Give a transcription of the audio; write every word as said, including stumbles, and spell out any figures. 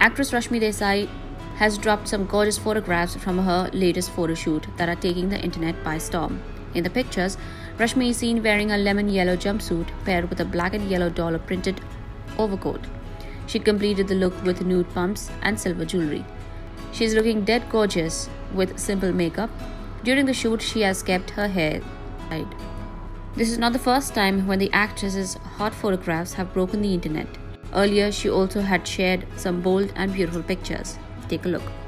Actress Rashmi Desai has dropped some gorgeous photographs from her latest photo shoot that are taking the internet by storm. In the pictures, Rashmi is seen wearing a lemon yellow jumpsuit paired with a black and yellow dollar printed overcoat. She completed the look with nude pumps and silver jewelry. She is looking dead gorgeous with simple makeup. During the shoot, she has kept her hair tied. This is not the first time when the actress's hot photographs have broken the internet. Earlier, she also had shared some bold and beautiful pictures. Take a look.